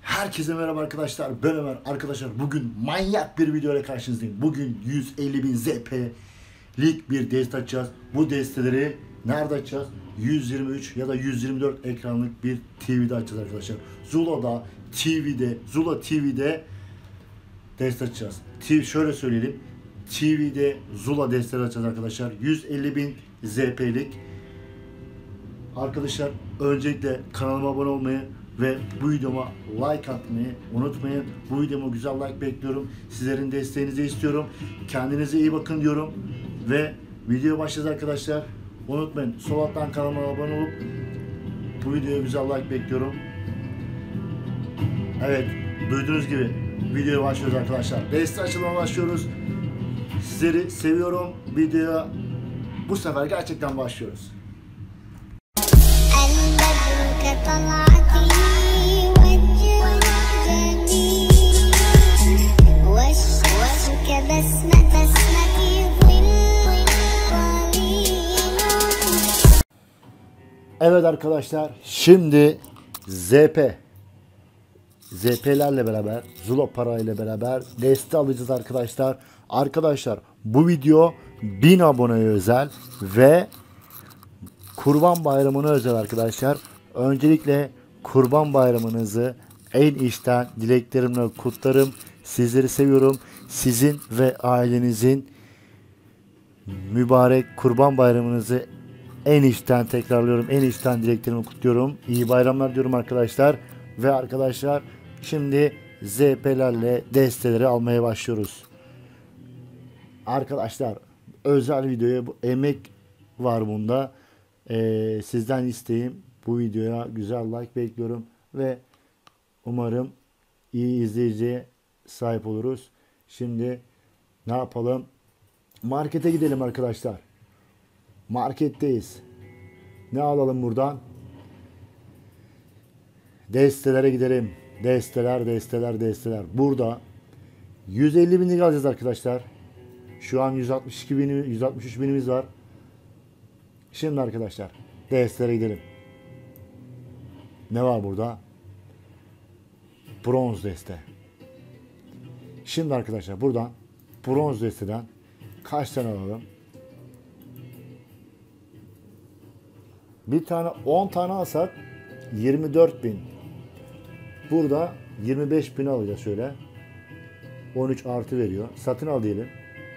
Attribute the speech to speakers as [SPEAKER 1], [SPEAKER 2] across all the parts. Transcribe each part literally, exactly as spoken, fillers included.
[SPEAKER 1] Herkese merhaba arkadaşlar, ben Ömer. Arkadaşlar bugün manyak bir video ile karşınızdayım. Bugün yüz elli bin Z P'lik bir deste açacağız. Bu desteleri nerede açacağız? yüz yirmi üç ya da yüz yirmi dört ekranlık bir T V'de açacağız arkadaşlar. Zula'da, T V'de, Zula T V'de deste açacağız. T V, şöyle söyleyelim. T V'de Zula desteleri açacağız arkadaşlar. yüz elli bin Z P'lik. Arkadaşlar öncelikle kanalıma abone olmayı ve bu videoma like atmayı unutmayın. Bu videoma güzel like bekliyorum. Sizlerin desteğinizi istiyorum. Kendinize iyi bakın diyorum. Ve videoya başlayacağız arkadaşlar. Unutmayın, sol alttan kanalıma abone olup bu videoya güzel like bekliyorum. Evet, duyduğunuz gibi videoya başlıyoruz arkadaşlar. Deste açılımına başlıyoruz. Sizleri seviyorum. Videoya bu sefer gerçekten başlıyoruz. Evet arkadaşlar, şimdi Z P Z P'lerle beraber, Zula para ile beraber deste alacağız arkadaşlar. Arkadaşlar bu video bin aboneye özel ve Kurban Bayramı'na özel arkadaşlar. Öncelikle Kurban Bayramınızı en içten dileklerimle kutlarım. Sizleri seviyorum. Sizin ve ailenizin mübarek Kurban Bayramınızı en içten tekrarlıyorum. En içten dileklerimi kutluyorum. İyi bayramlar diyorum arkadaşlar. Ve arkadaşlar şimdi Z P'lerle desteleri almaya başlıyoruz. Arkadaşlar özel videoya bu emek var bunda. Ee, sizden isteğim bu videoya güzel like bekliyorum ve umarım iyi izleyiciye sahip oluruz. Şimdi ne yapalım? Markete gidelim arkadaşlar. Marketteyiz. Ne alalım buradan? Destelere gidelim. Desteler, desteler, desteler. Burada yüz elli binlik alacağız arkadaşlar. Şu an yüz altmış iki bin, yüz altmış üç binimiz var. Şimdi arkadaşlar destelere gidelim. Ne var burada? Bronz deste. Şimdi arkadaşlar buradan bronz desteden kaç tane alalım? Bir tane on tane alsak yirmi dört bin. Burada yirmi beş bin alacağız şöyle. on üç artı veriyor. Satın al diyelim.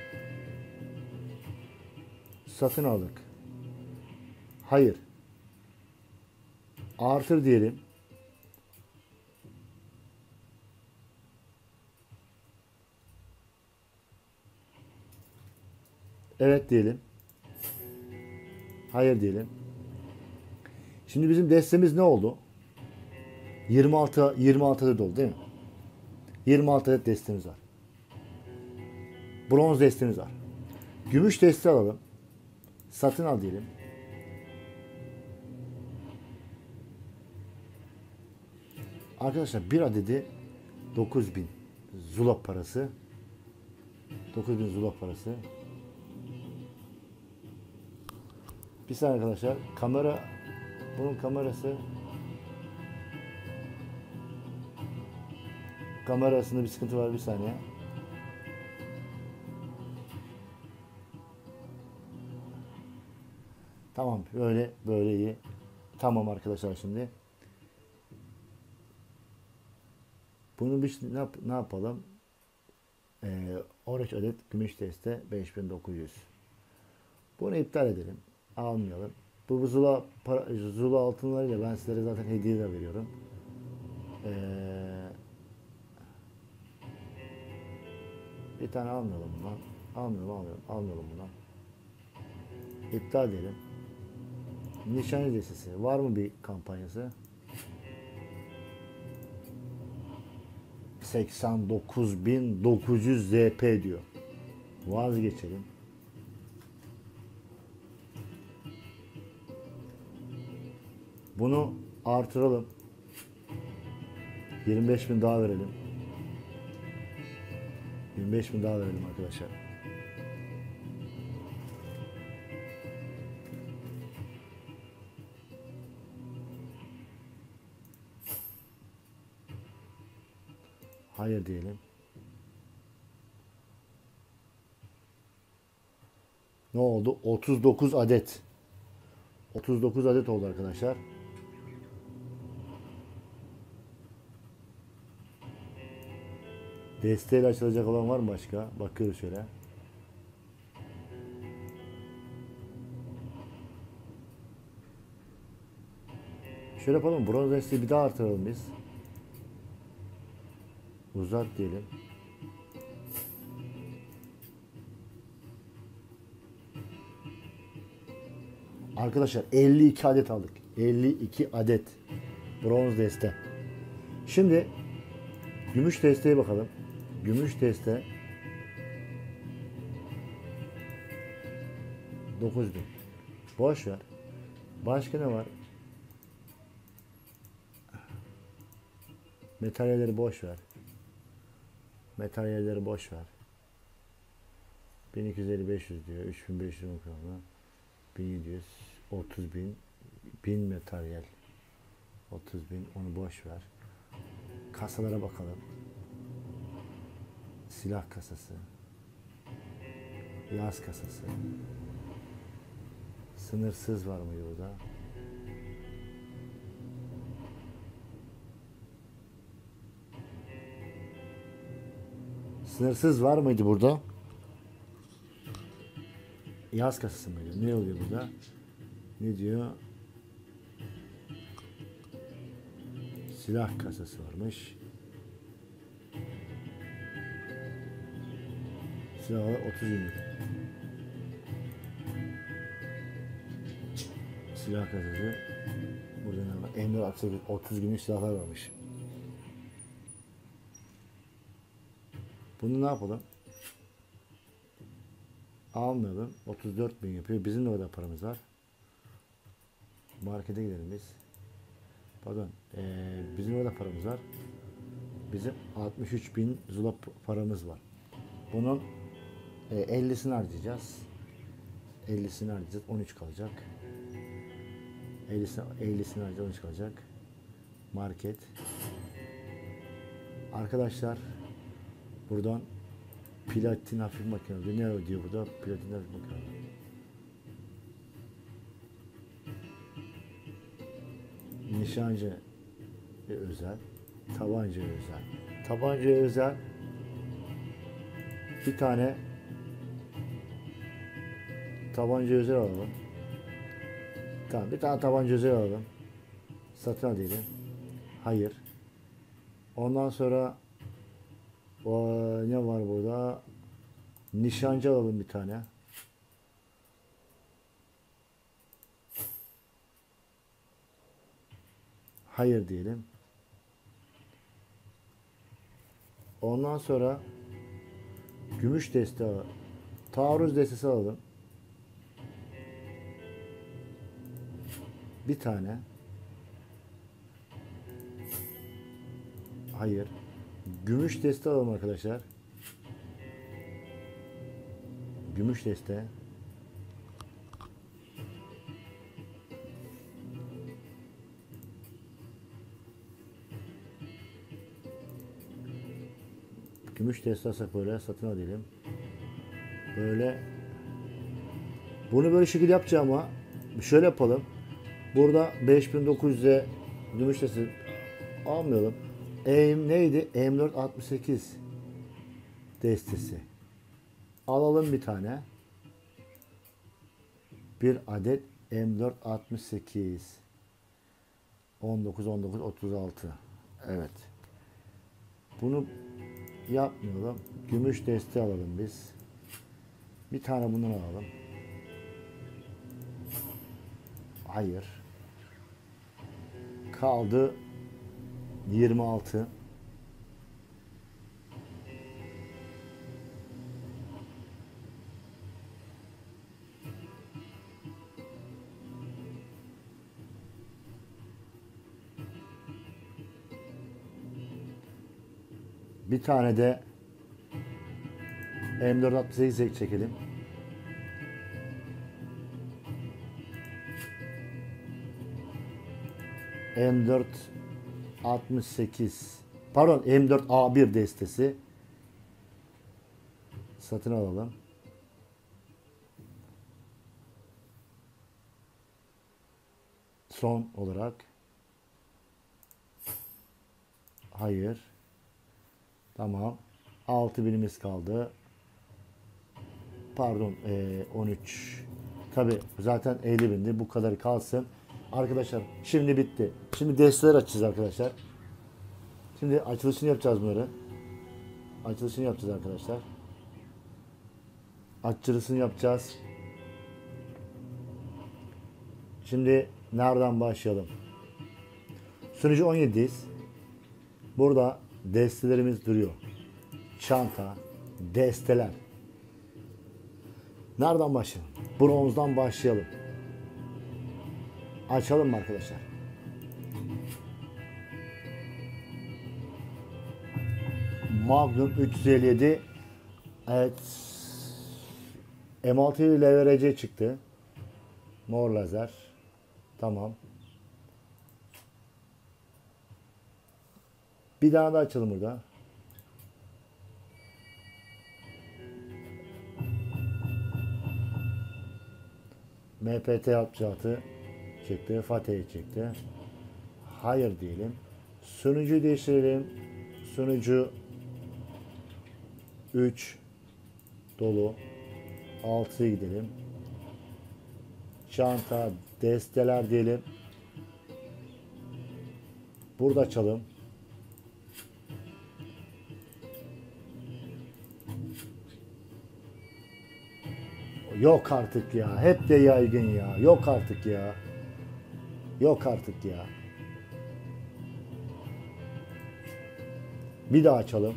[SPEAKER 1] Satın aldık. Hayır. Artır diyelim. Evet diyelim. Hayır diyelim. Şimdi bizim destemiz ne oldu? yirmi altı yirmi altı adet oldu değil mi? yirmi altı adet destemiz var. Bronz destemiz var. Gümüş deste alalım. Satın al diyelim. Arkadaşlar bir adedi dokuz bin Zula parası. dokuz bin Zula parası. Bir saniye arkadaşlar. Kamera, bunun kamerası kamerasında bir sıkıntı var, bir saniye. Tamam, böyle böyle iyi. Tamam arkadaşlar, şimdi bunu bir ne, yap, ne yapalım? Ee, on üç adet gümüş deste beş bin dokuz yüz. Bunu iptal edelim. Almayalım. Bu Zula, para, Zula altınlarıyla ben sizlere zaten hediye de veriyorum. Ee, bir tane almayalım bundan. Almayalım, almayalım, almayalım bundan. İptal edelim. Nişan destesi. Var mı bir kampanyası? seksen dokuz bin dokuz yüz Z P diyor. Vazgeçelim. Bunu artıralım. yirmi beş bin daha verelim. yirmi beş bin daha verelim arkadaşlar. Hayır diyelim. Ne oldu? otuz dokuz adet. otuz dokuz adet oldu arkadaşlar. Desteğiyle açılacak olan var mı başka? Bakıyoruz şöyle. Şöyle yapalım. Bronz desteği bir daha artıralım biz. Uzat diyelim. Arkadaşlar elli iki adet aldık. elli iki adet bronz deste. Şimdi gümüş desteğe bakalım. Gümüş deste dokuz bin. Boş ver. Başka ne var? Materyalleri boş ver. Materyalleri boş ver. bin iki yüz elli beş yüz diyor. üç bin beş yüz on bin yedi yüz otuz bin. bin materyal. otuz bin. Onu boş ver. Kasalara bakalım. Silah kasası. Yaz kasası. Sınırsız var mı burada? Sınırsız var mıydı burada? Yaz kasası mıydı? Ne oluyor burada? Ne diyor? Silah kasası varmış. Silahlar otuz günlük. Silah kasası. Burada ne var? M dört otuz günlük silahlar varmış. Bunu ne yapalım? Almayalım. otuz dört bin yapıyor. Bizim de orada paramız var. Markete gidelim biz. Pardon. Ee, bizim orada paramız var. Bizim altmış üç bin zula paramız var. Bunun e, ellisini harcayacağız. ellisini harcayacağız. on üç kalacak. ellisini, ellisini harcayacağız. on üç kalacak. Market. Arkadaşlar buradan platin hafif makine. Ne ödüyor burada? Platin hafif makine. Nişancı özel. Tabanca özel. Tabanca özel. Bir tane tabanca özel alalım. Tamam, bir tane tabanca özel alalım. Satın al diyelim. Hayır. Ondan sonra o, ne var burada? Nişancı alalım bir tane. Hayır diyelim. Ondan sonra gümüş deste alalım. Taarruz destesi alalım. Bir tane. Hayır. Gümüş deste alalım arkadaşlar. Gümüş deste. Gümüş deste alsak böyle satın alalım. Böyle. Bunu böyle şekil yapacağım ama şöyle yapalım. Burada beş bin dokuz yüz'e gümüş deste almayalım. Aim neydi? M dört altmış sekiz destesi. Alalım bir tane. Bir adet M dört altmış sekiz. on dokuz on dokuz otuz altı. Evet. Bunu yapmayalım. Gümüş deste alalım biz. Bir tane bundan alalım. Hayır. Kaldı yirmi altı. Bir tane de M dört altmış sekiz çekelim. M dört altmış sekiz Pardon, M dört A bir destesi. Satın alalım. Son olarak. Hayır. Tamam. altı binimiz kaldı. Pardon, e, on üç. Tabi zaten elli bindi. Bu kadar kalsın. Arkadaşlar şimdi bitti. Şimdi desteler açacağız arkadaşlar. Şimdi açılışını yapacağız bunları. Açılışını yapacağız arkadaşlar. Açılışını yapacağız. Şimdi nereden başlayalım? Sunucu on yedi'yiz. Burada destelerimiz duruyor. Çanta, desteler. Nereden başlayalım? Bronzdan başlayalım. Açalım mı arkadaşlar? Magnum üç yüz elli yedi. Evet. M altı ile L V R C çıktı. Mor lazer. Tamam. Bir daha da açalım burada. M P T altmış altı çıktı. Fatih çıktı. Hayır diyelim. Sunucu değiştirelim. Sunucu üç dolu. altıya gidelim. Çanta, desteler diyelim. Burada açalım. Yok artık ya. Hep de yaygın ya. Yok artık ya. Yok artık ya. Bir daha açalım.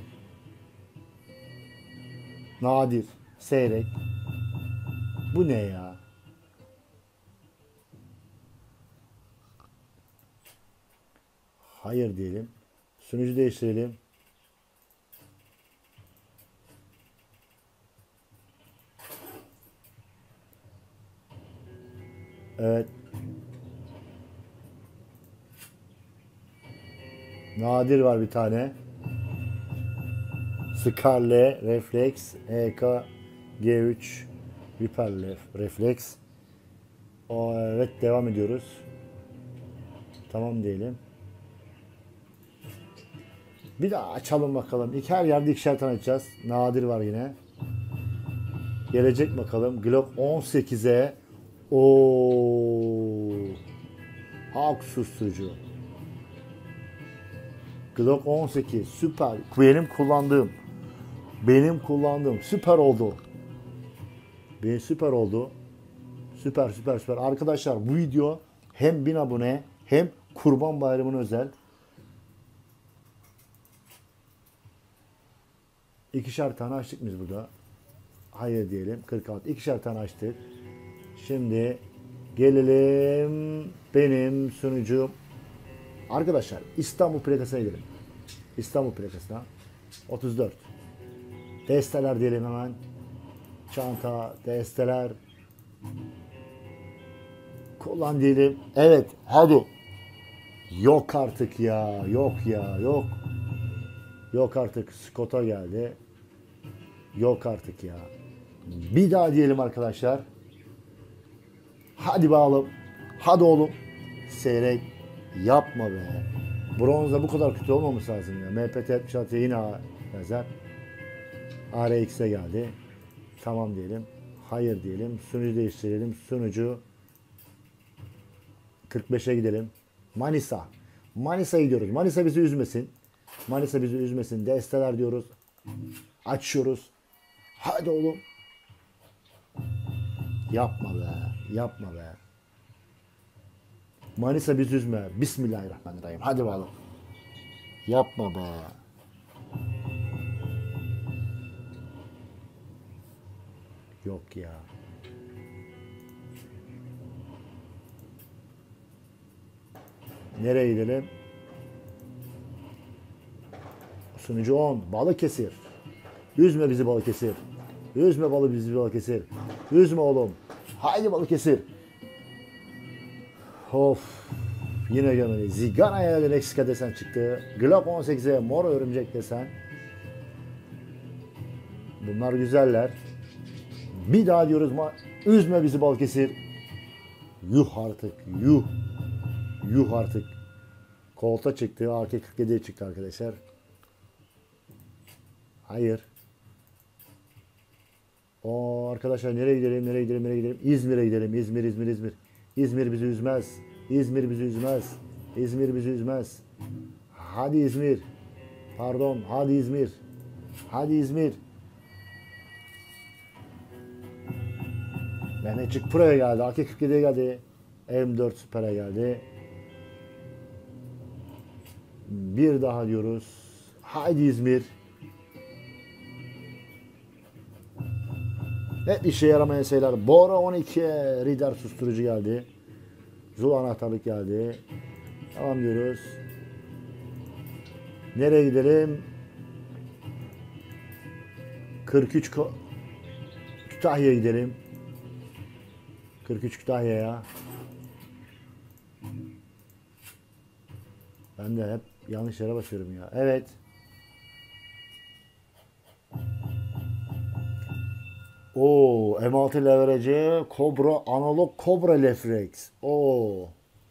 [SPEAKER 1] Nadir. Seyrek. Bu ne ya? Hayır diyelim. Sunucu değiştirelim. Evet. Nadir var bir tane. Scarlet, Reflex, E K, G üç, Viper Reflex. O, evet devam ediyoruz. Tamam diyelim. Bir daha açalım bakalım. İki her yerde ikişer tane açacağız. Nadir var yine. Gelecek bakalım. Glock on sekize. Ooo. Hawk susturucu. Glock on sekiz. Süper. Benim kullandığım. Benim kullandığım. Süper oldu. Benim süper oldu. Süper süper süper. Arkadaşlar bu video hem bin abone hem Kurban Bayramı'na özel. İkişer tane açtık biz burada. Hayır diyelim. kırk altı. İkişer tane açtık. Şimdi gelelim benim sunucum. Arkadaşlar İstanbul plakasına gidelim. İstanbul plakasına. otuz dört. Desteler diyelim hemen. Çanta, desteler. Kullan diyelim. Evet. Hadi. Yok artık ya. Yok ya. Yok. Yok artık. Scott'a geldi. Yok artık ya. Bir daha diyelim arkadaşlar. Hadi bağalım. Hadi oğlum. Seyrek. Yapma be. Bronzda bu kadar kötü olmaması lazım ya. M P T altmış altı yine yazar. R X'e geldi. Tamam diyelim. Hayır diyelim. Sunucu değiştirelim. Sunucu kırk beşe gidelim. Manisa. Manisa'ya gidiyoruz. Manisa bizi üzmesin. Manisa bizi üzmesin. Desteler diyoruz. Açıyoruz. Hadi oğlum. Yapma be. Yapma be. Manisa bizi üzme. Bismillahirrahmanirrahim. Hadi bakalım. Yapma be. Yok ya. Nereye gidelim? Sunucu on. Balıkesir. Üzme bizi Balıkesir. Üzme balı bizi Balıkesir. Üzme oğlum. Haydi Balıkesir. Of. Yine gelmedi. Zigana'ya Lexica desen çıktı. Glock on sekize mor örümcek desen. Bunlar güzeller. Bir daha diyoruz ma üzme bizi Balıkesir. Yuh artık. Yuh. Yuh artık. Kolta çıktı. A K kırk yediye çıktı arkadaşlar. Hayır. O arkadaşlar nereye gidelim, nereye gidelim, nereye gidelim? İzmir'e gidelim. İzmir, İzmir, İzmir. İzmir bizi üzmez. İzmir bizi üzmez. İzmir bizi üzmez. Hadi İzmir. Pardon, hadi İzmir. Hadi İzmir. Mehmetçik Pro'ya geldi. A K kırk yediye geldi. M dört Super'e geldi. Bir daha diyoruz. Haydi İzmir. Hep işe yaramayan şeyler. Bora on ikiye Rider susturucu geldi. Zul anahtarlık geldi. Tamam diyoruz. Nereye gidelim? kırk üç Kütahya'ya gidelim. kırk üç Kütahya'ya. Ben de hep yanlış yere basıyorum ya. Evet. Oo, M altı leverage, Cobra, analog Cobra reflex. Oo.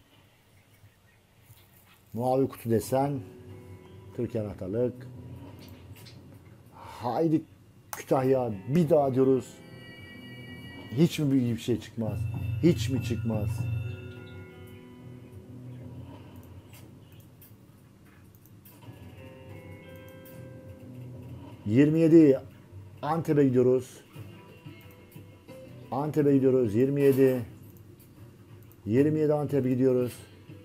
[SPEAKER 1] Mavi kutu desen. Türkiye anahtarlık. Haydi Kütahya, bir daha diyoruz. Hiç mi büyük bir şey çıkmaz? Hiç mi çıkmaz? yirmi yedi Antep'e gidiyoruz. Antep'e gidiyoruz. yirmi yedi. yirmi yedi Antep'e gidiyoruz.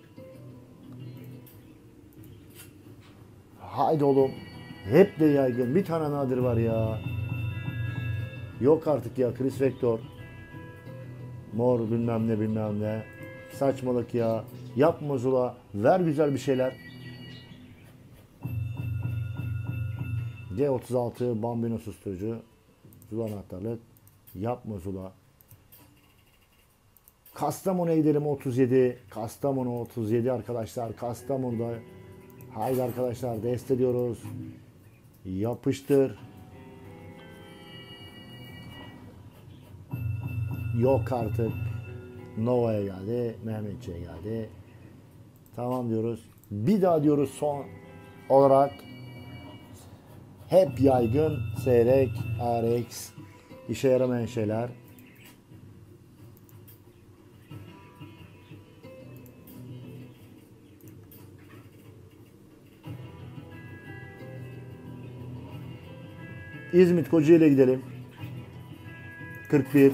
[SPEAKER 1] Haydi oğlum. Hep de yaygın. Bir tane nadir var ya. Yok artık ya. Chris Vector. Mor bilmem ne bilmem ne. Saçmalık ya. Yapma Zula. Ver güzel bir şeyler. C otuz altı Bambino susturucu. Zula anahtarlık. Yapma Zula. Kastamonu'ya gidelim otuz yedi. Kastamonu otuz yedi arkadaşlar. Kastamonu'da. Haydi arkadaşlar deste diyoruz. Yapıştır. Yok artık. Nova'ya geldi. Mehmetçi'ye geldi. Tamam diyoruz. Bir daha diyoruz son olarak. Hep yaygın. Seyrek. R X. İşe yaramayan şeyler. İzmit Kocaeli'ye gidelim. kırk bir.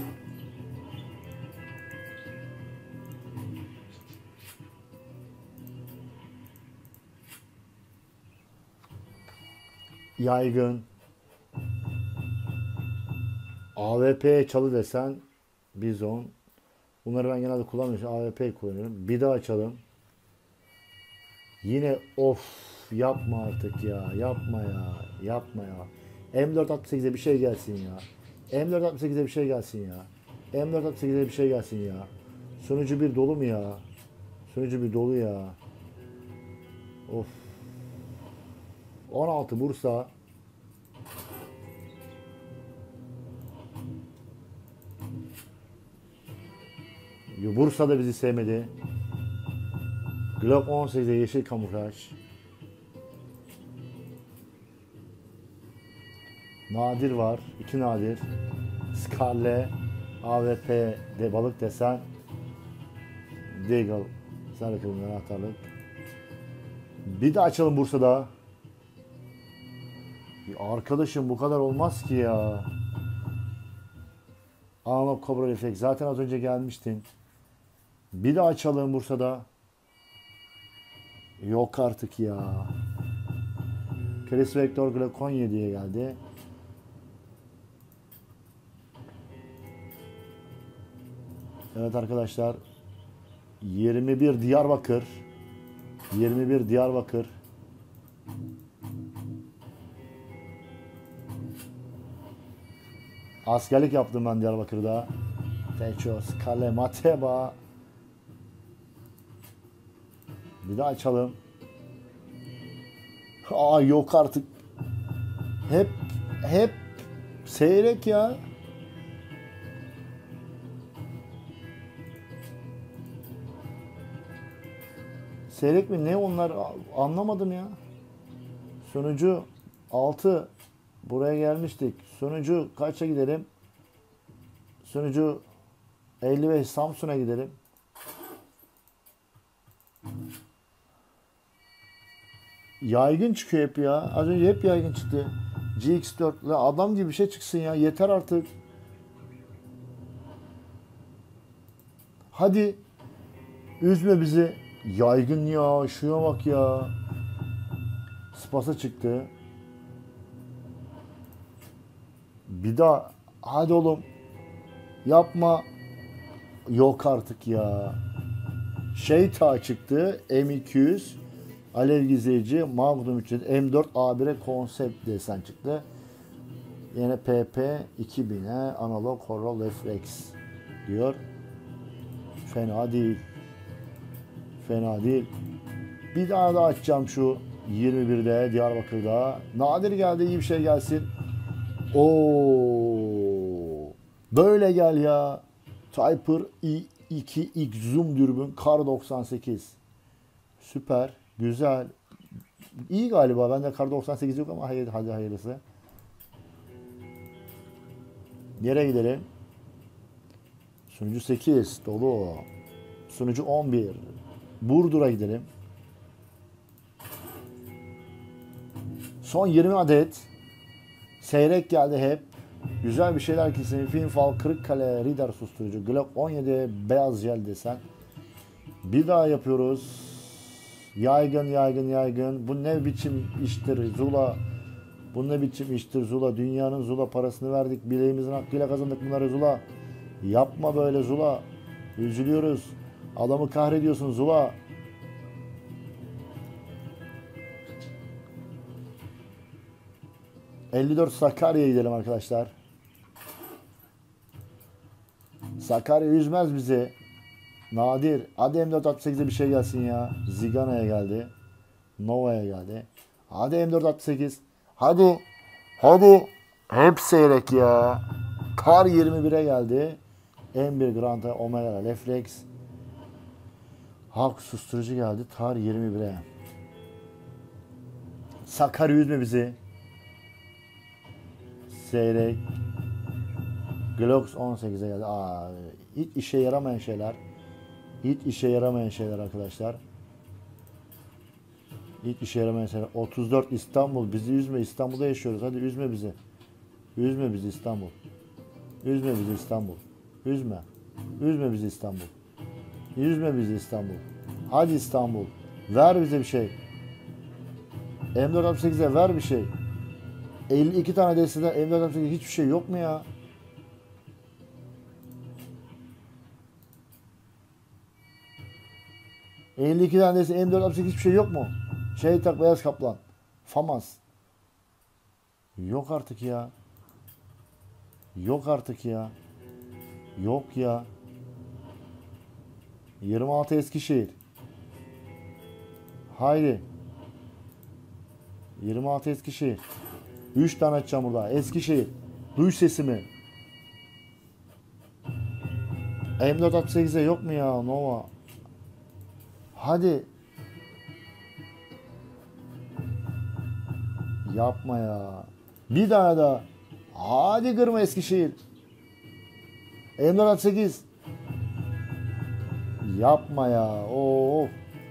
[SPEAKER 1] Yaygın. A V P çalı desen Bizon. Bunları ben genelde kullanmıyorum. A V P kullanıyorum. Bir daha açalım. Yine of yapma artık ya. Yapma ya. Yapma ya. M dört altmış sekize bir şey gelsin ya. M dört altmış sekize bir şey gelsin ya. M dört altmış sekize bir şey gelsin ya. Sunucu bir dolu mu ya? Sunucu bir dolu ya. Of. on altı Bursa. Bursa da bizi sevmedi. Glock on sekize yeşil kamuflaj. Nadir var. iki nadir. Scarlet. A V P de balık desen. Deagle. Sarı kırmızı anahtarlık. Bir de açalım Bursa'da. Arkadaşım bu kadar olmaz ki ya. Analog Cobra Reflex. Zaten az önce gelmiştin. Bir de açalım Bursa'da. Yok artık ya. Chris Vector Glock on yediye geldi. Evet arkadaşlar. yirmi bir Diyarbakır. yirmi bir Diyarbakır. Askerlik yaptım ben Diyarbakır'da. Techos, Kale, Mateba. Bir daha açalım. Aa yok artık. Hep hep seyrek ya. Seyrek mi? Ne onlar? Anlamadım ya. Sonucu altı. Buraya gelmiştik. Sonucu kaça gidelim? Sonucu elli beş. Samsun'a gidelim. Yaygın çıkıyor hep ya. Az önce hep yaygın çıktı. G X dört. Adam gibi bir şey çıksın ya. Yeter artık. Hadi. Üzme bizi. Yaygın ya. Şuna bak ya. Spasa çıktı. Bir daha. Hadi oğlum. Yapma. Yok artık ya. Şeyta çıktı. M iki yüz. Alev gizleyici. Magnum üç yüz. M dört A bir'e konsept desen çıktı. Yine P P iki bin'e analog horror reflex diyor. Fena değil. Fena değil. Bir daha da açacağım şu yirmi bir'de Diyarbakır'da. Nadir geldi, iyi bir şey gelsin. Oo, böyle gel ya. Typer i iki X zoom dürbün Kar doksan sekiz. Süper, güzel. İyi galiba. Bende Kar doksan sekiz yok ama hayır, hadi hayırlısı. Nereye gidelim? Sunucu sekiz dolu. Sunucu on bir. Burdur'a gidelim. Son yirmi adet. Seyrek geldi hep. Güzel bir şeyler kesin. Filmfal, Kırıkkale, Reader susturucu, Glock on yedi, beyaz jel desen. Bir daha yapıyoruz. Yaygın, yaygın, yaygın. Bu ne biçim iştir Zula? Bu ne biçim iştir Zula? Dünyanın Zula parasını verdik. Bileğimizin hakkıyla kazandık bunları Zula. Yapma böyle Zula. Üzülüyoruz. Adamı kahrediyorsun Zula. elli dört Sakarya'ya gidelim arkadaşlar. Sakarya üzmez bizi. Nadir. Hadi M dört altı sekiz'e bir şey gelsin ya. Zigana'ya geldi. Nova'ya geldi. Hadi M dört altı sekiz. Hadi. Hadi. Hep seyrek ya. Kar yirmi bir'e geldi. M bir Granta Omega Reflex. Hak susturucu geldi. Tar yirmi bir'e. Sakarya üzme bizi. Seyrek. Glock on sekiz'e geldi. Aa, hiç işe yaramayan şeyler. Hiç işe yaramayan şeyler arkadaşlar. Hiç işe yaramayan şeyler. otuz dört İstanbul. Bizi üzme. İstanbul'da yaşıyoruz. Hadi üzme bizi. Üzme bizi İstanbul. Üzme bizi İstanbul. Üzme. Üzme bizi İstanbul. Üzme bizi İstanbul. Hadi İstanbul. Ver bize bir şey. M dört altı sekiz'e ver bir şey. elli iki tane desteden M dört altı sekiz hiçbir şey yok mu ya? elli iki tane desteden M dört altı sekiz hiçbir şey yok mu? Şey tak beyaz kaplan. Famas. Yok artık ya. Yok artık ya. Yok ya. yirmi altı Eskişehir. Haydi. yirmi altı Eskişehir. üç tane açacağım burada. Eskişehir. Duy sesimi. M dört altı sekiz'e yok mu ya Nova? Hadi. Yapma ya. Bir daha da. Hadi kırma Eskişehir. M dört altı sekiz. Yapma ya. Oo.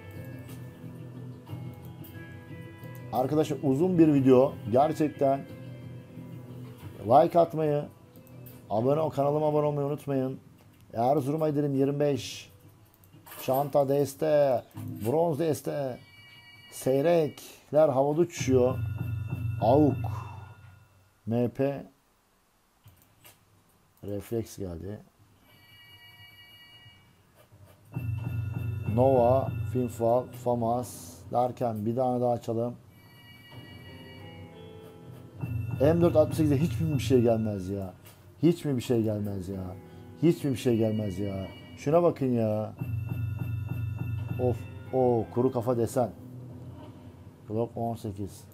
[SPEAKER 1] Arkadaşlar uzun bir video. Gerçekten like atmayı, abone ol, kanalıma abone olmayı unutmayın. Erzurum'a gidelim yirmi beş. Çanta deste, bronz deste, seyrekler havada uçuşuyor. Avuk, M P, refleks geldi. Nova, Finfal, Famas derken bir tane daha açalım. M dört altı sekiz'e hiç mi bir şey gelmez ya? Hiç mi bir şey gelmez ya? Hiç mi bir şey gelmez ya? Şuna bakın ya. Of. O kuru kafa desen. Glock on sekiz.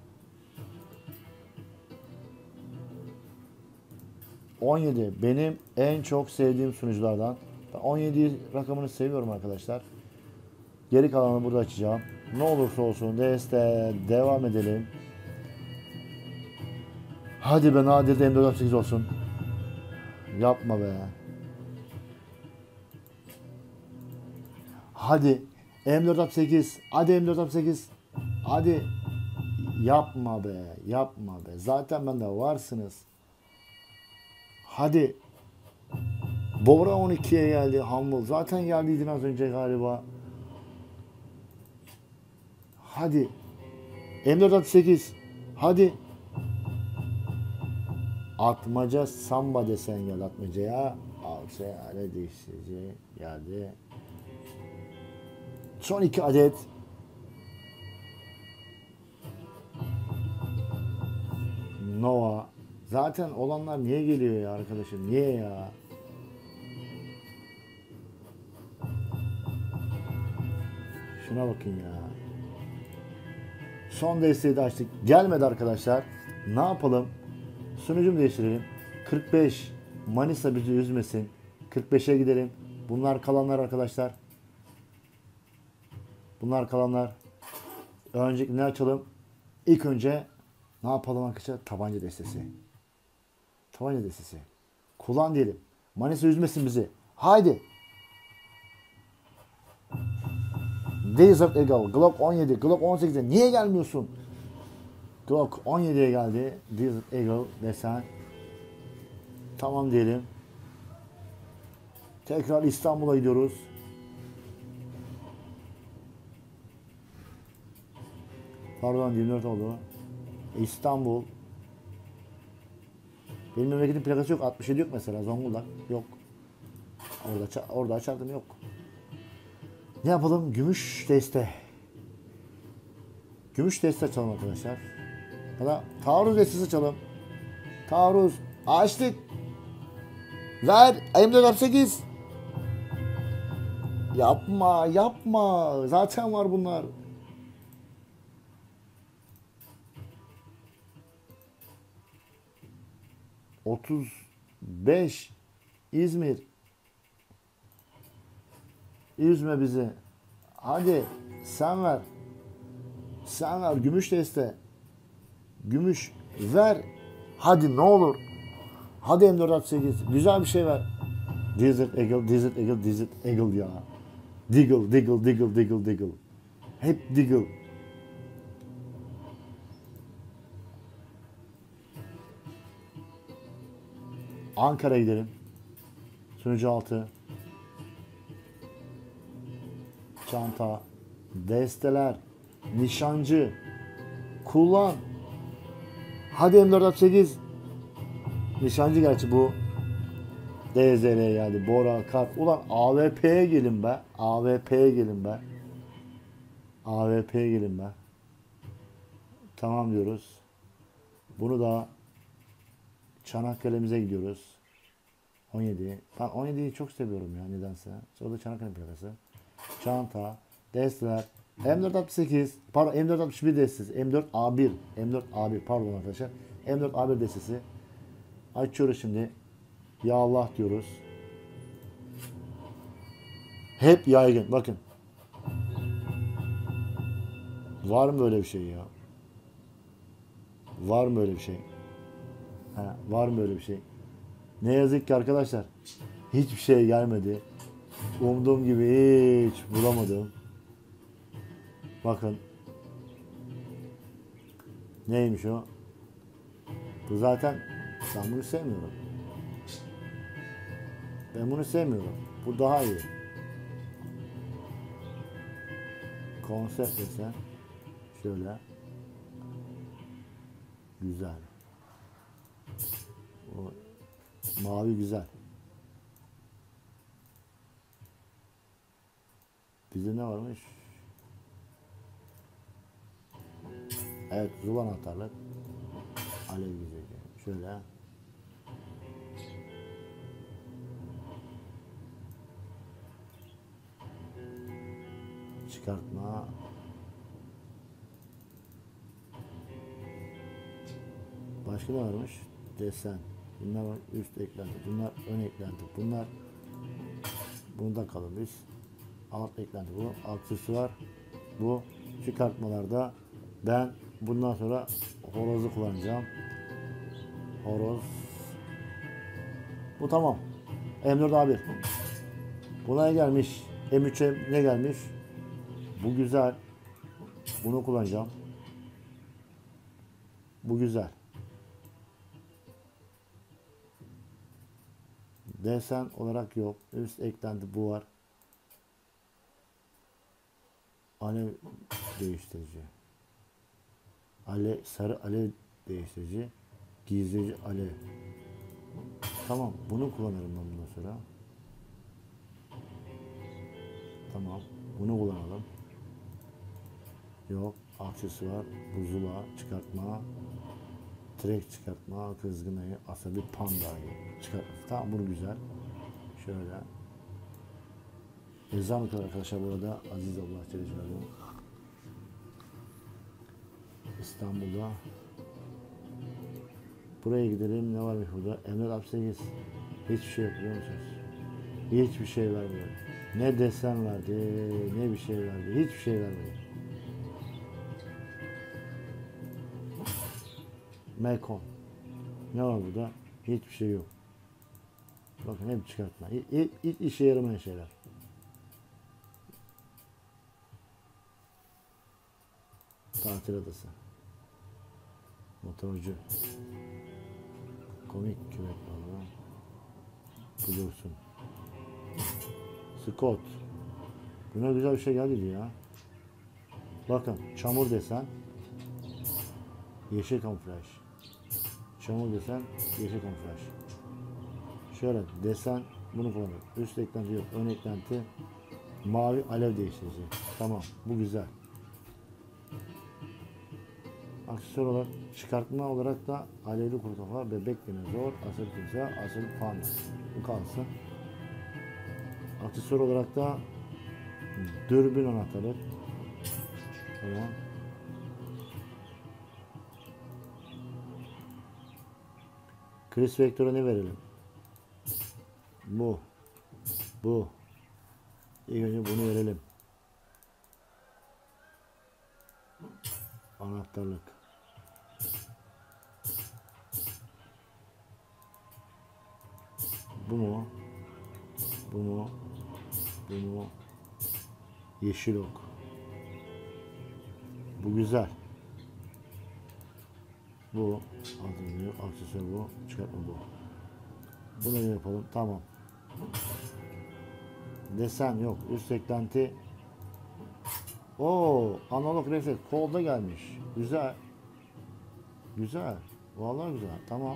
[SPEAKER 1] on yedi benim en çok sevdiğim sunuculardan. Ben on yedi rakamını seviyorum arkadaşlar. Geri kalanını burada açacağım. Ne olursa olsun deste devam edelim. Hadi be, nadir de M dört altmış sekiz olsun. Yapma be. Hadi M dört altmış sekiz. Hadi M dört altmış sekiz. Hadi. Yapma be. Yapma be. Zaten bende varsınız. Hadi. Bora on ikiye geldi. Humble. Zaten geldiydin az önce galiba. Hadi. M dört altmış sekiz. Hadi. Atmaca samba desen gel atmacaya. Al şey hale değiştirici geldi. Son iki adet. Nova. Zaten olanlar niye geliyor ya arkadaşım? Niye ya? Şuna bakın ya. Son desteği de açtık. Gelmedi arkadaşlar. Ne yapalım? Sunucumu değiştirelim. kırk beş. Manisa bizi üzmesin. kırk beşe gidelim. Bunlar kalanlar arkadaşlar. Bunlar kalanlar. Önce ne açalım? İlk önce ne yapalım arkadaşlar? Tabanca destesi. Tabanca destesi. Kullan diyelim. Manisa üzmesin bizi. Haydi. Desert Eagle. Glock on yedi. Glock on sekize. Niye gelmiyorsun? Glock on yediye geldi. Desert Eagle desen. Tamam diyelim. Tekrar İstanbul'a gidiyoruz. Pardon, yirmi dört oldu. İstanbul. Benim memleketin plakası yok. altmış yedi yok mesela. Zonguldak yok. Orada orada açardım, yok. Ne yapalım? Gümüş deste. Gümüş deste açalım arkadaşlar. Ya da taarruz destesi açalım. Taarruz. Açtık. Ver. M dört altmış sekiz. Yapma. Yapma. Zaten var bunlar. otuz beş. İzmir. Üzme bizi. Hadi sen ver. Sen ver. Gümüş deste. Gümüş ver. Hadi ne olur. Hadi M dört altmış sekiz. Güzel bir şey ver. Desert Eagle, Desert Eagle, Desert Eagle ya. Diggle, Diggle, Diggle, Diggle, Diggle. Hep Diggle. Ankara'ya gidelim. Sunucu altı. Çanta. Desteler. Nişancı. Kullan. Hadi M dört altmış sekiz. Nişancı gerçi bu. D Z L'ye geldi. Bora, Kart. Ulan A W P'ye gelin be. A W P'ye gelin be. A W P'ye gelin be. Tamam diyoruz. Bunu da Çanakkale'mize gidiyoruz. on yedi. Ben on yediyi çok seviyorum ya nedense. O da Çanakkale plakası. Çanta. Desteler. M dört altmış sekiz. Pardon, M dört altmış bir destesi. M dört A bir. M dört A bir pardon arkadaşlar. M dört A bir destesi. Açıyoruz şimdi. Ya Allah diyoruz. Hep yaygın. Bakın. Var mı böyle bir şey ya? Var mı böyle bir şey? Ha, var mı böyle bir şey? Ne yazık ki arkadaşlar. Hiçbir şey gelmedi. Umduğum gibi hiç bulamadım. Bakın. Neymiş o? Bu zaten, ben bunu sevmiyorum. Ben bunu sevmiyorum. Bu daha iyi. Konsept desen. Şöyle. Güzel. O mavi güzel. Bizde ne varmış? Evet, Zul anahtarlık. Alev güzel. Şöyle. çıkartma. Başka ne varmış? Desen. Bunlar üst eklenti. Bunlar ön eklenti. Bunlar bunda kalın biz. Alt eklenti bu. Aksesuar bu. Çıkartmalarda ben bundan sonra horozu kullanacağım. Horoz. Bu tamam. M dört A bir. Buna ne gelmiş? M üç'e ne gelmiş? Bu güzel. Bunu kullanacağım. Bu güzel. Desen olarak yok. Üst eklenti bu var. Alev değiştirici. Ale, sarı alev değiştirici. Gizleyici alev. Tamam. Bunu kullanırım ben bundan sonra. Tamam. Bunu kullanalım. Yok. Aksesuar. Buzula. Çıkartma. Trek çıkartma. Kızgınayı. Asabi pandayı. Çıkartma. Tamam. Bunu güzel. Şöyle. Ezan kadar arkadaşlar bu arada. Aziz Allah Celle Celaluhu. İstanbul'da. Buraya gidelim. Ne varmış burada? Emre altmış sekiz. Hiçbir şey yok biliyor musunuz? Hiçbir şey vermiyor. Ne desen verdi, ne bir şey verdi. Hiçbir şey vermedi. Mekon. Ne var burada? Hiçbir şey yok. Bakın hep çıkartma. Hiç, hiç işe yaramayan şeyler. Tatil adası. Motorcu. Komik küvet var. Bulursun. Scott. Buna güzel bir şey geldi ya. Bakın çamur desen. Yeşil kamuflaj. Çamur desen. Yeşil kamuflaj. Şöyle desen. Bunu kullanıyorum. Üst eklenti yok. Ön eklenti. Mavi alev değiştirici. Tamam. Bu güzel. Aksesuar olarak çıkartma olarak da alevli kurtafa, bebek dinozor, asıl kimse, asıl panda. Bu kalsın. Aksesuar olarak da dürbün anahtarı. Tamam. Chris Vector'a ne verelim? Bu. Bu. İlk önce bunu verelim. Anahtarlık. Bu mu? Bu mu? Bu mu? Yeşil ok. Bu güzel. Bu. Adını aksesuar bu. Çıkartma bu. Bunu ne yapalım? Tamam. Desen yok. Üst eklenti. Oo, analog refleks. Kolda gelmiş. Güzel. Güzel. Vallahi güzel. Tamam.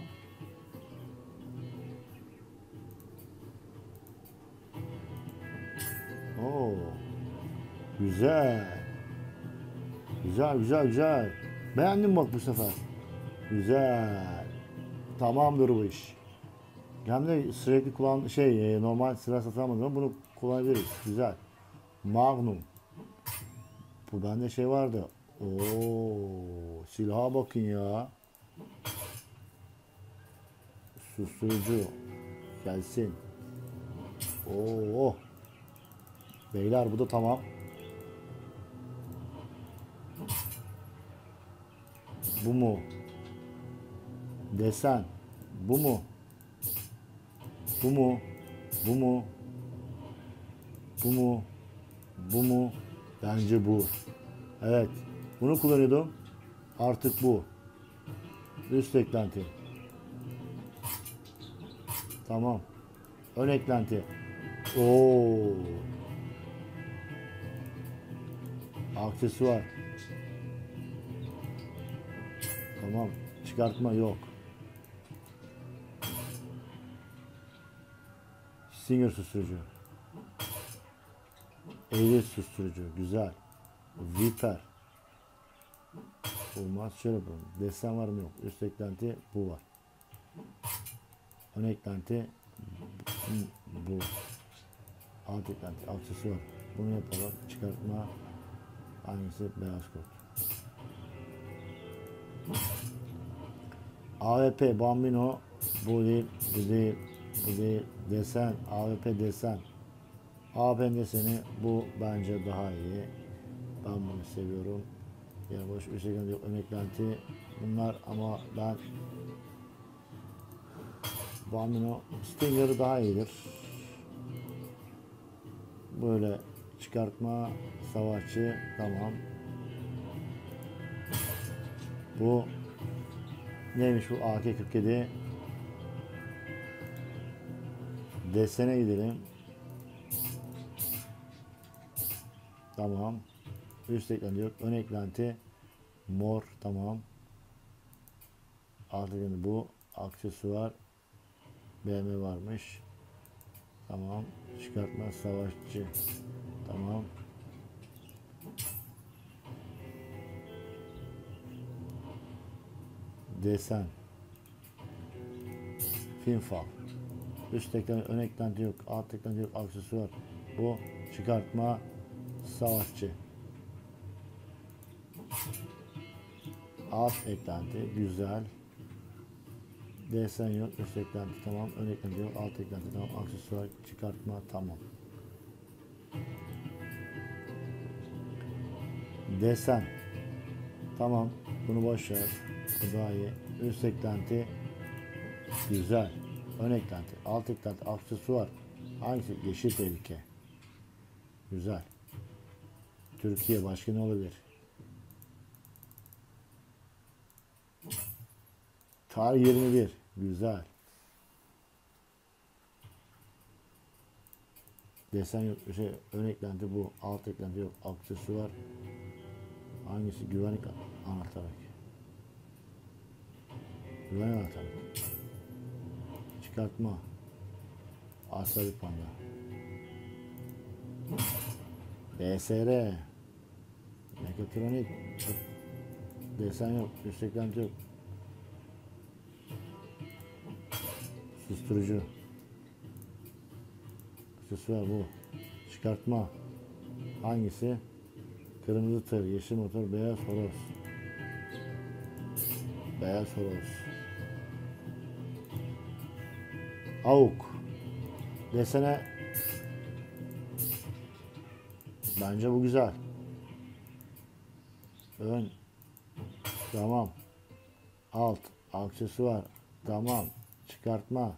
[SPEAKER 1] Oo. Güzel. Güzel, güzel, güzel. Beğendim bak bu sefer. Güzel. Tamamdır bu iş. Hem de sürekli kullan şey normal silah satamadım ama bunu kullanabiliriz. Güzel. Magnum. Bu bende şey vardı. Oo, silaha bakın ya. Susturucu. Gelsin. Oo. Beyler bu da tamam. Bu mu? Desen. Bu mu? Bu mu? Bu mu? Bu mu? Bu mu? Bence bu. Evet. Bunu kullanıyordum. Artık bu. Üst eklenti. Tamam. Ön eklenti. Oo. Aksesuar. Tamam. Çıkartma yok. Stinger susturucu. Ehliyet susturucu. Güzel. Viper. Olmaz. Şöyle yapalım. Desen var mı yok. Üst eklenti bu var. Ön eklenti bu. Alt eklenti. Aksesuar. Bunu yapalım. Çıkartma. Hangisi? Beyaz kod. A W P Bambino. Bu değil. Bu değil. Bu değil. Desen. A W P desen. A W P deseni bu bence daha iyi. Ben bunu seviyorum. Yani boş bir şekilde yok. Ön eklenti. Bunlar ama ben Bambino Stinger'ı daha iyidir. Böyle çıkartma savaşçı tamam. Bu neymiş bu A K kırk yedi? Desene gidelim. Tamam. Üst eklenti yok. Ön eklenti mor tamam. Alt eklenti bu. Aksesuar B M varmış. Tamam. Çıkartma savaşçı. Tamam. Desen. Finfal. Üst eklenti, ön eklenti yok. Alt eklenti yok. Aksesuar. Bu çıkartma savaşçı. Alt eklenti güzel. Desen yok. Üst eklenti tamam. Ön eklenti yok. Alt eklenti tamam. Aksesuar çıkartma tamam. Desen. Tamam. Bunu boş ver. Bu daha iyi. Üst eklenti güzel. Ön eklenti, alt eklenti, aksesuar. Hangisi? Yeşil tehlike. Güzel. Türkiye başka ne olabilir? Tarih yirmi bir. Güzel. Desen yok. Şey, ön eklenti bu. Alt eklenti yok. Aksesuar. Hangisi? Güvenlik anahtarı. Güvenlik anahtarı. Çıkartma. Asabi panda. B S R. Mekatronik. Desen yok. Üst eklenti yok. Susturucu. Aksesuar bu. Çıkartma. Hangisi? Kırmızı tır, yeşil motor, beyaz horoz. Beyaz horoz. Avuk. Desene. Bence bu güzel. Ön. Tamam. Alt. Aksesuar. Tamam. Çıkartma.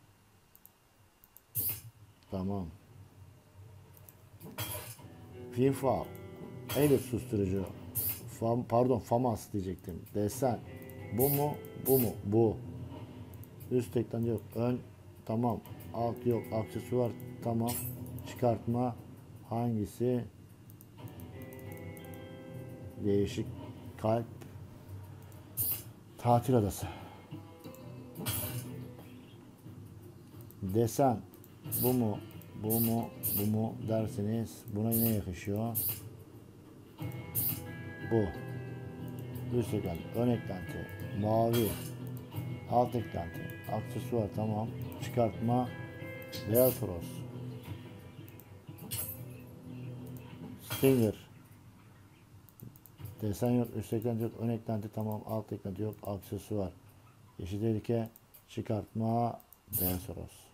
[SPEAKER 1] Tamam. Finfal. El susturucu. Fam, pardon FAMAS diyecektim. Desen. Bu mu? Bu mu? Bu. Üst eklenti yok. Ön. Tamam. Alt yok. Aksesuar. Tamam. Çıkartma. Hangisi? Değişik. Kalp. Tatil adası. Desen. Bu mu? Bu mu? Bu mu derseniz buna yine yakışıyor. Bu. Üst eklenti, ön eklenti, mavi, alt eklenti, aksesuar tamam, çıkartma, beyaz horoz, Stinger, desen yok, üst eklenti yok, ön eklenti tamam, alt eklenti yok, aksesuar, yeşil tehlike, çıkartma, beyaz horoz.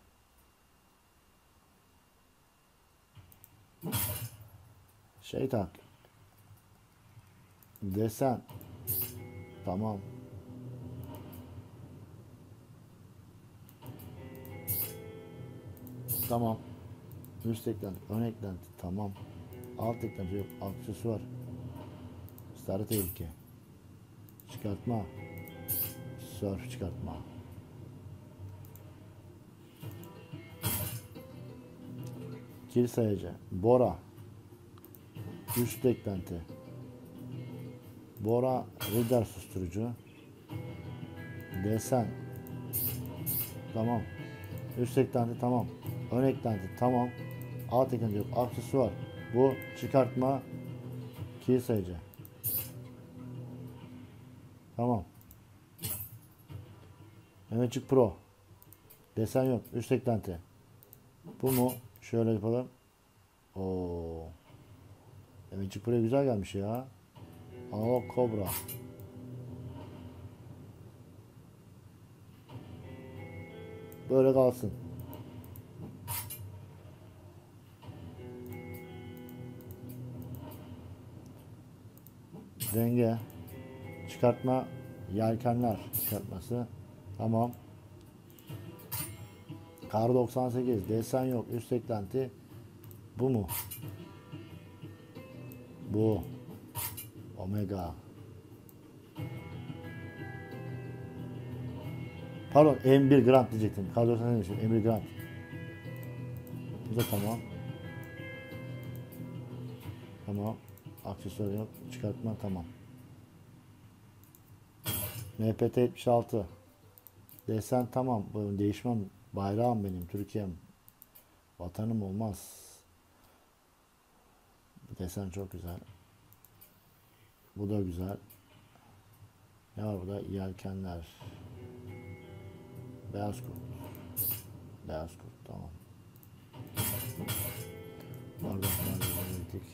[SPEAKER 1] Şey tak. Desen. Tamam. Tamam. Üst eklenti, ön eklenti tamam. Alt eklenti yok. Aksesuar. Sarı tehlike. Çıkartma. Surf çıkartma. Kil sayıcı. Bora. Üst eklenti. Bora radar susturucu. Desen. Tamam. Üst eklenti tamam. Ön eklenti tamam. Alt eklenti yok. Aksesuar. Bu çıkartma. Kil sayıcı. Tamam. Mehmetçik Pro. Desen yok. Üst eklenti. Bu mu? Şöyle yapalım. Oo. Demetçik buraya güzel gelmiş ya. Analog Cobra. Böyle kalsın. Denge. Çıkartma. Yelkenler çıkartması. Tamam. Kar doksan sekiz. Desen yok. Üst eklenti. Bu mu? Bu. Omega. Pardon, M bir Grand diyecektim. Kar doksan sekiz M bir Grand. Bu da tamam. Tamam. Aksesuar yok. Çıkartma tamam. M P T yetmiş altı. Desen tamam. Değişmem. Bayrağım benim. Türkiye'm. Vatanım olmaz. Desen çok güzel. Bu da güzel. Ne var burada? Yelkenler. Beyaz kurt. Beyaz kurt tamam. Bardaklar verdik.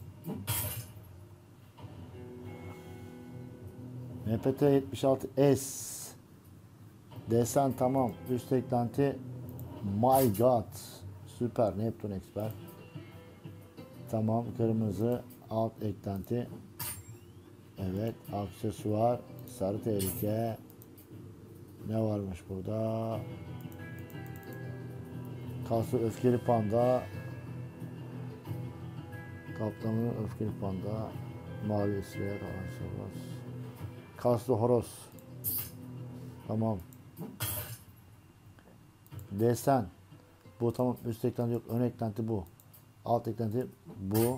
[SPEAKER 1] M P T yetmiş altı S. Desen tamam. Üst eklenti My God. Süper. Neptune Expert. Tamam. Kırmızı. Alt eklenti. Evet. Aksesuar. Sarı tehlike. Ne varmış burada? Kaslı öfkeli panda. Kaplanın öfkeli panda. Mavi iskelet. Kaslı horoz. Tamam. Desen. Bu tamam. Üst eklenti yok. Ön eklenti bu. Alt eklenti bu.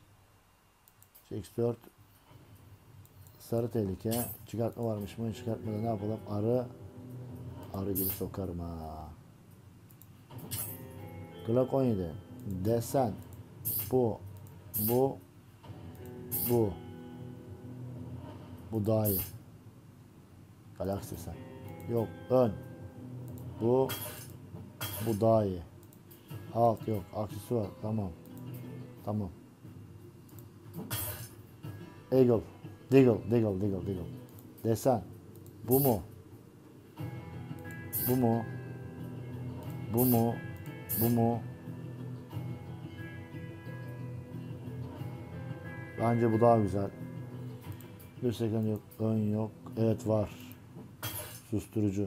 [SPEAKER 1] X dört. Sarı tehlike. Çıkartma varmış mı? Çıkartmada ne yapalım? Arı. Arı gibi sokarım ha. Glock on yedi. Desen. Bu. Bu. Bu. Bu daha iyi. Galaxy sen. Yok. Ön. Bu. Bu daha iyi. Alt yok. Aksesuar. Tamam. Tamam. Eagle. Deagle. Deagle. Deagle. Deagle. Desen. Bu mu? Bu mu? Bu mu? Bu mu? Bence bu daha güzel. Bir sekond yok. Ön yok. Evet var. Susturucu.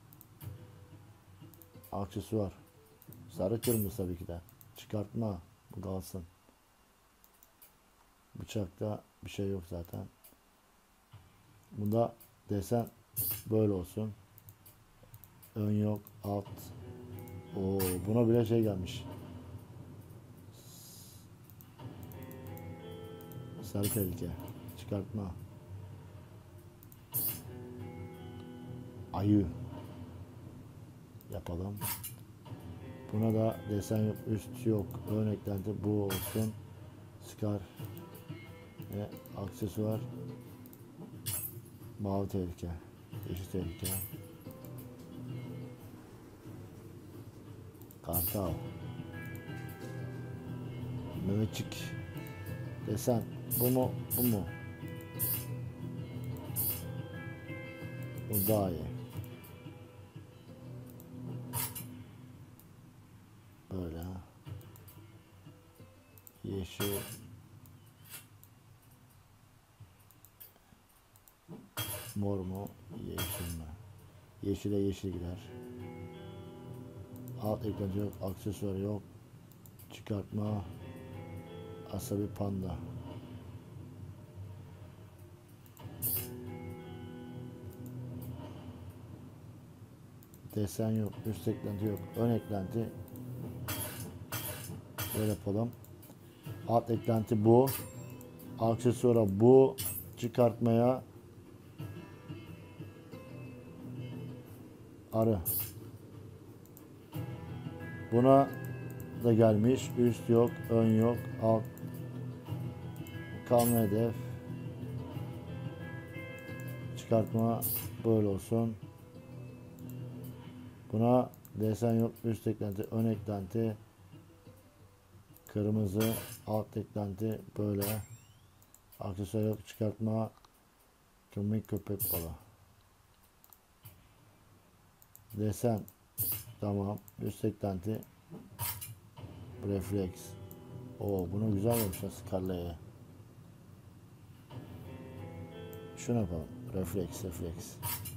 [SPEAKER 1] Aksesuar. Sarı kırmızı tabii ki de. Çıkartma. Bu kalsın. Bıçakta bir şey yok zaten. Bunda desen böyle olsun. Ön yok. Alt. Oo, buna bile şey gelmiş. Sarı tehlike. Çıkartma. Ayı. Yapalım. Buna da desen yok. Üst yok. Ön eklenti bu olsun. Scar. Ve aksesuar. Mavi tehlike. Yeşil tehlike. Kartal. Mehmetçik. Desen. Bu mu? Bu mu? Bu daha iyi. Böyle. Yeşil. Mor mu? Yeşil mi? Yeşile yeşil gider. Alt eklenti yok. Aksesuar yok. Çıkartma. Asabi panda. Desen yok. Üst eklenti yok. Ön eklenti. Böyle yapalım. Alt eklenti bu. Aksesuara bu. Çıkartmaya arı. Buna da gelmiş. Üst yok. Ön yok. Alt. Kalma hedef. Çıkartma böyle olsun. Buna desen yok. Üst eklenti. Ön eklenti. Kırmızı alt eklenti böyle. Aksesuar yok, çıkartma. Kemik köpek balığı. Desen tamam. Üst eklenti refleks. Oo, bunu güzel yapmışlar Scarlett'e. Şuna yapalım. Refleks, refleks.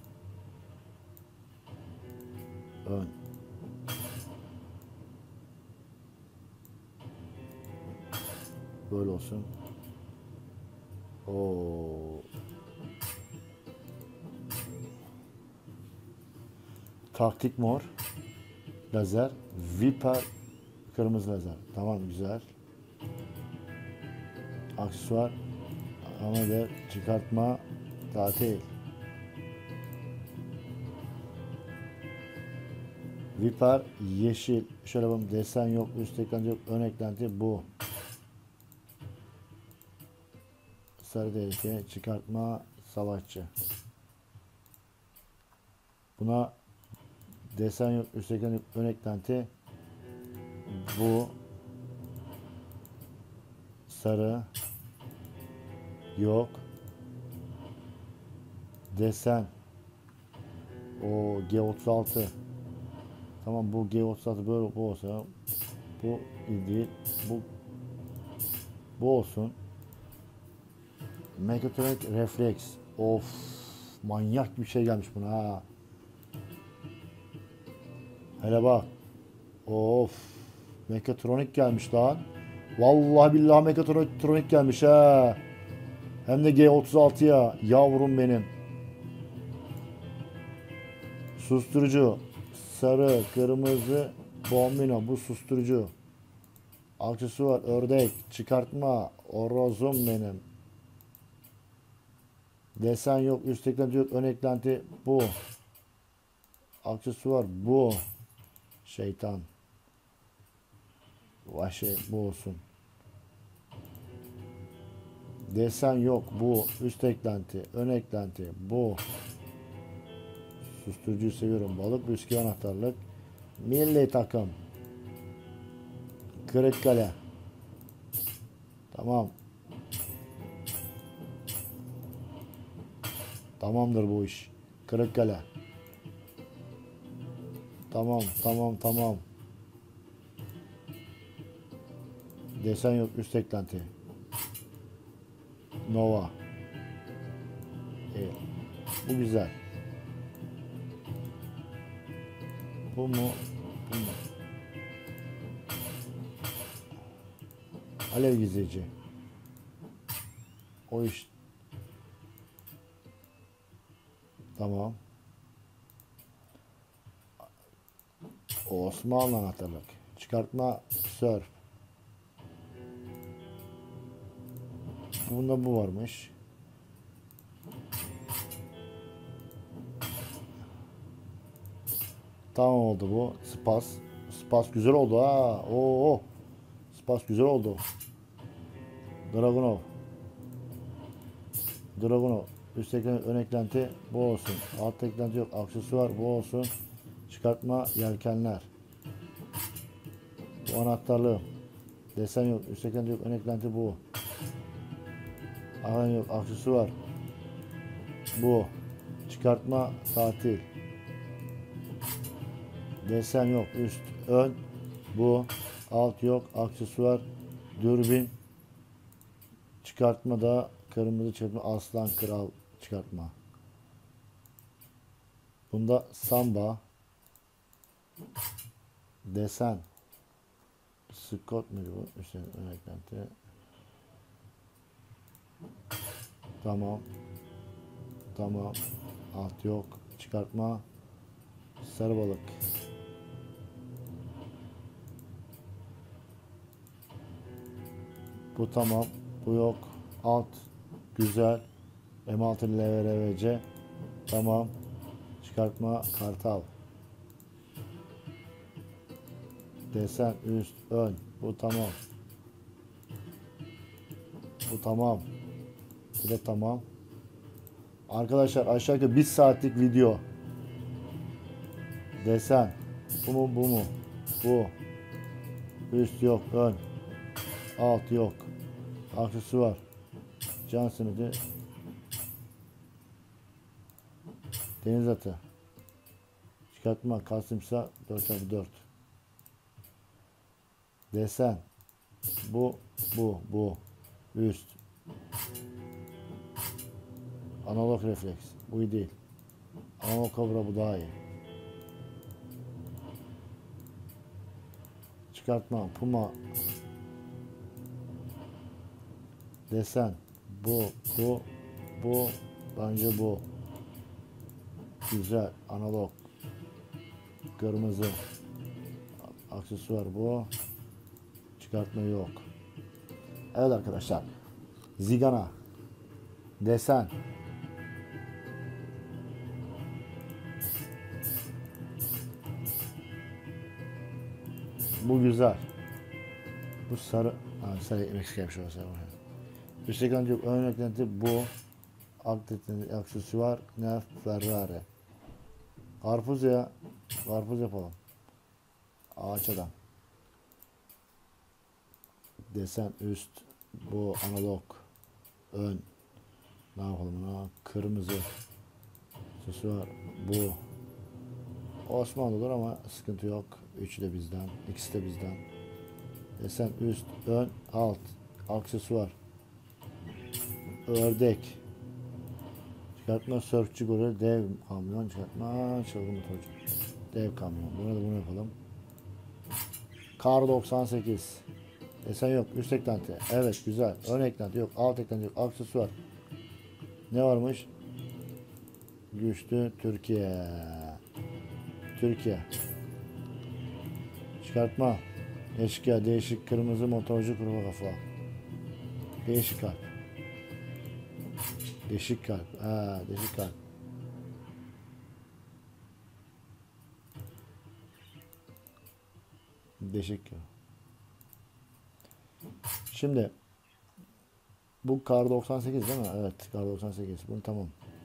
[SPEAKER 1] Ön. Böyle olsun. Oo. Taktik mor. Lazer. Viper. Kırmızı lazer. Tamam, güzel. Aksesuar. Ama da çıkartma. Tatil. Viper yeşil. Şöyle bakın, desen yok, üst eklenti yok, ön eklenti bu. Sarı tehlike, çıkartma, savaşçı. Buna desen yok, üst eklenti yok, ön eklenti bu. Sarı yok. Desen. O G otuz altı. Tamam, bu G otuz altı böyle bu olsa, bu iyi değil, bu bu olsun. Mechatronic refleks. Of, manyak bir şey gelmiş buna ha. Hele bak. Of, Mechatronic gelmiş lan. Vallahi billahi Mechatronic gelmiş ha. Hem de G otuz altıya yavrum benim. Susturucu. Sarı, kırmızı, bombino. Bu susturucu. Aksesuar, ördek, çıkartma, orozum benim. Desen yok, üst eklenti yok, ön eklenti bu. Aksesuar bu. Şeytan. Vahşi bu olsun. Desen yok, bu. Üst eklenti, ön eklenti bu. Susturucuyu seviyorum. Balık, bisküvi, anahtarlık. Milli takım. Kırıkkale. Tamam. Tamamdır bu iş. Kırıkkale. Tamam, tamam, tamam. Desen yok, üst eklenti. Nova. Evet. Bu güzel. Bu mu? Bu mu? Alev gizleyici. O iş. Tamam. Osmanlı anahtarlık. Çıkartma, surf. Bunda bu varmış. Tamam oldu bu. Spas. Spas güzel oldu ha. Oo. Spas güzel oldu. Dragunov. Dragunov. Üst eklenti, ön eklenti bu olsun. Alt eklenti yok. Aksesuar bu olsun. Çıkartma, yelkenler. Bu anahtarlığı. Desen yok. Üst eklenti yok. Ön eklenti bu. Alan yok. Aksesuar bu. Çıkartma, tatil. Desen yok. Üst, ön bu. Alt yok. Aksesuar, dürbün. Çıkartma da kırmızı çıkartma, aslan kral çıkartma. Bunda samba. Desen. Scott muydu bu? Üstelik ön eklenti. Tamam. Tamam. Alt yok. Çıkartma. Sarı balık. Bu tamam. Bu yok. Alt. Güzel. M altı L V R V C. Tamam. Çıkartma. Kartal. Desen üst ön. Bu tamam. Bu tamam. Bu da tamam. Arkadaşlar aşağı yukarı bir saatlik video. Desen. Bu mu bu mu? Bu. Üst yok ön. Alt yok. Aksesuar. Can simidi. Deniz atı. Çıkartma. Kasımsa dört çarpı dört. Desen. Bu. Bu. Bu. Üst. Analog refleks. Bu iyi değil. Analog kobra bu daha iyi. Çıkartma. Puma. Desen. Bu. Bu. Bu. Bence bu. Güzel. Analog. Kırmızı. Aksesuar bu. Çıkartma yok. Evet arkadaşlar. Zigana. Desen. Bu güzel. Bu sarı. Ha, sarı eksik yapmış olsa. Üst eklenti yok. Ön eklenti bu. Alt eklenti aksesuar. Ne? Ferrari. Karpuz ya. Karpuz yapalım. Ağaç adam. Desen üst. Bu analog. Ön. Ne yapalım buna? Kırmızı. Aksesuar. Bu. Osmanlı'dır ama sıkıntı yok. Üçü de bizden. İkisi de bizden. Desen üst. Ön. Alt. Aksesuar. Ördek. Çıkartma sörfçü golü, dev kamyon, çıkartma çılgın motorcu, dev kamyon. Buna da bunu yapalım. Kar doksan sekiz. Desen yok. Üst eklenti. Evet güzel. Ön eklenti yok. Alt eklenti yok. Aksesuar. Ne varmış? Güçlü Türkiye. Türkiye. Çıkartma. Eşkıya değişik kırmızı motorcu kuruma kafa. Değişik kalp. Değişik kalp. Ha, değişik kalp. Değişik. Şimdi bu kar doksan sekiz değil mi? Evet, kar doksan sekiz. Bunu tamam.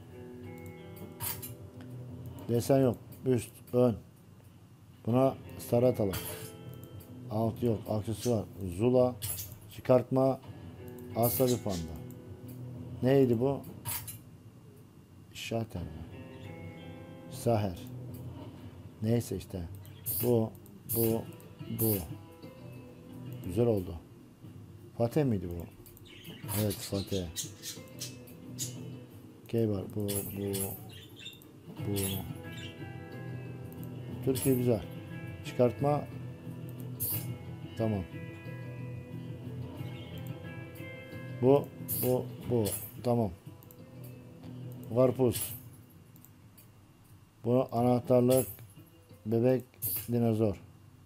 [SPEAKER 1] Desen yok. Üst, ön. Buna sarı atalım. Alt yok. Aksesuar. Zula. Çıkartma. Asla bir panda. Neydi bu? Şater mi? Saher. Neyse işte. Bu, bu, bu. Güzel oldu. Fatih miydi bu? Evet Fatih. K var. Bu, bu, bu. Türkiye güzel. Çıkartma. Tamam. Bu, bu, bu. Tamam. Karpuz. Bu anahtarlık bebek dinozor.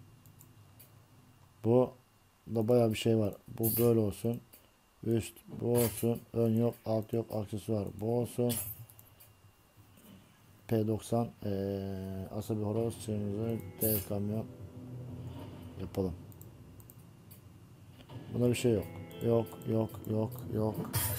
[SPEAKER 1] Bu da bayağı bir şey var. Bu böyle olsun. Üst bu olsun. Ön yok. Alt yok. Aksesuar. Bu olsun. P doksan ee, asabi horoz. Çırmızı. Dev kamyon. Yapalım. Bunda bir şey yok. Yok. Yok. Yok. Yok.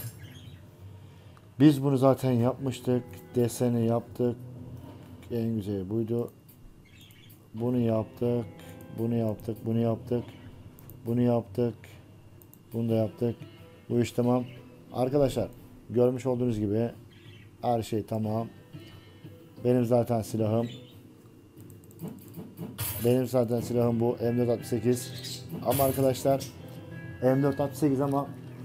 [SPEAKER 1] Biz bunu zaten yapmıştık. Deseni yaptık. En güzeli buydu. Bunu yaptık. Bunu yaptık. Bunu yaptık. Bunu yaptık. Bunu da yaptık. Bu iş tamam. Arkadaşlar görmüş olduğunuz gibi her şey tamam. Benim zaten silahım. Benim zaten silahım bu. M dört altmış sekiz. Ama arkadaşlar M dört altmış sekiz ama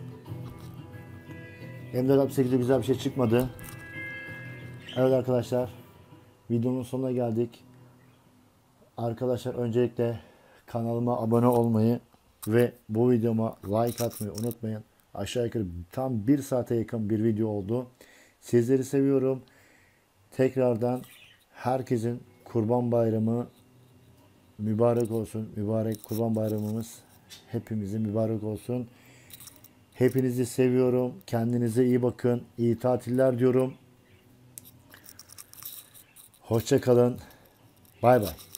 [SPEAKER 1] M dört altmış sekizde güzel bir şey çıkmadı. Evet arkadaşlar. Videonun sonuna geldik. Arkadaşlar öncelikle kanalıma abone olmayı ve bu videoma like atmayı unutmayın. Aşağı yukarı tam bir saate yakın bir video oldu. Sizleri seviyorum. Tekrardan herkesin Kurban Bayramı mübarek olsun. Mübarek Kurban Bayramımız hepimizin mübarek olsun. Hepinizi seviyorum. Kendinize iyi bakın. İyi tatiller diyorum. Hoşça kalın. Bay bay.